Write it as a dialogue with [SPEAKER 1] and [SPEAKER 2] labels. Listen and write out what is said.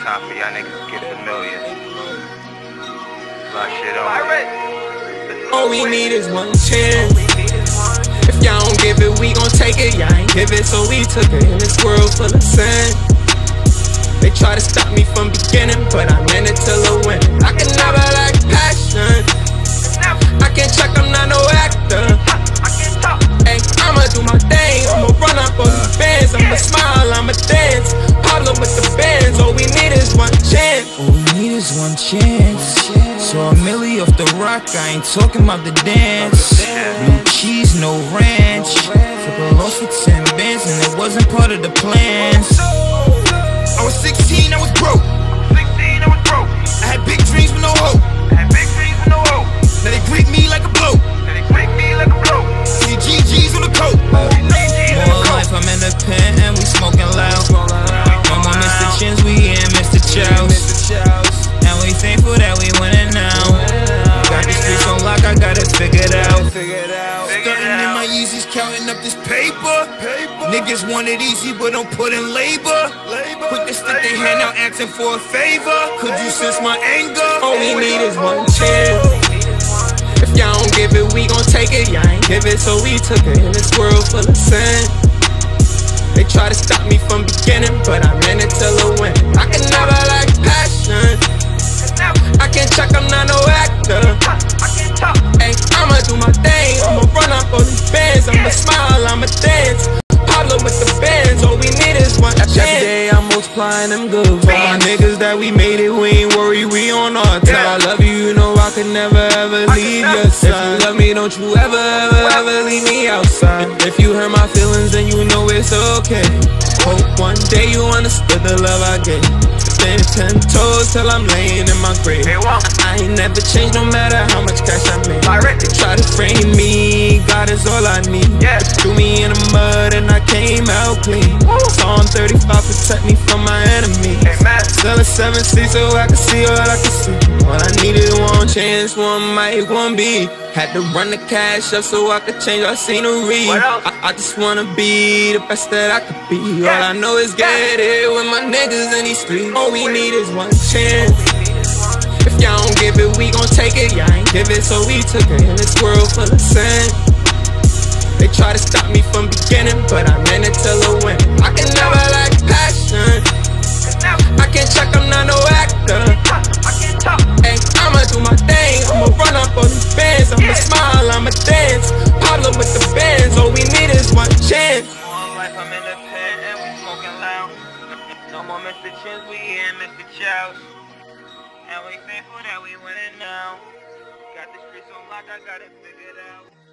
[SPEAKER 1] time for y'all niggas to get familiar. Fly shit on.
[SPEAKER 2] All we need is one chance. If y'all don't give it, we gon' take it. Y'all ain't give it, so we took it. In this world full of sin, they try to stop me from beginning, but I'm in it till I win. I can never lack passion. I can't check, I'm not no actor. Hey, I'ma do my thing. I'ma run up on these bands. I'ma smile, I'ma dance. Pablo with the bands. All we need is one chance.
[SPEAKER 3] All we need is one chance. So a milli off the rock, I ain't talking about the dance. Blue cheese, no ranch. Took a loss for 10 bands and it wasn't part of the plans. I was 16, I was broke. I had big dreams with no hope. Now they greet me like a bloke. See GG's on the coat. More life, I'm in the pen and we smoking loud. No more Mr. Chins, we in Mr. Chows. And we thankful that we winning now. Got the streets on lock, I got it figured out. Starting in my Yeezys, counting up this paper. Niggas want it easy, but don't put in labor. Quick to stick their hand out, asking for a favor. Could you sense my anger?
[SPEAKER 2] All we need is one chance. If y'all don't give it, we gon' take it. Y'all ain't give it, so we took it. In this world full of sin, they try to stop me from beginning, but I'm in it till I win. I can never lack passion. I can't check, I'm not no actor. Hey, I'ma do my thing. I'ma run up on these bands. I'ma smile, I'ma dance. Pablo with the bands. All we need is one chance. Every day I'm multiplying them goods. For my niggas that we made it, we ain't worried, we on our time. I love you, you know I could never ever leave your side. If you love me, don't you ever leave me outside. If you hurt my feelings, then you know it's okay. Hope one day you understood the love I gave. Stand 10 toes till I'm laying in my grave. I ain't never changed no matter how much cash I made. They try to frame me, God is all I need. Threw me in the mud and I came out clean. Psalm 35 protect me from my enemies. Still a 7 seats so I can see all I can see. All I needed one chance, one mic, one beat. Had to run the cash up so I could change our scenery. I just wanna be the best that I could be. All I know is get it with my niggas in these streets. All we need is one chance. If y'all don't give it, we gon' take it. Y'all ain't give it, so we took it. In this world full of sin, they try to stop me from beginning, but I'm in it till I win. I can never lack passion. I can't check, I'm not no actor. Hey, I'ma do my thing. I'ma run up on these bands. I'ma smile, I'ma dance. Pablo with the bands. All we need is one chance.
[SPEAKER 1] More life, I'm in the pen and we smoking loud. No more Mr. Chins, we in Mr. Chows. And we thankful that we winning now. Got the streets on lock, I got it figured out.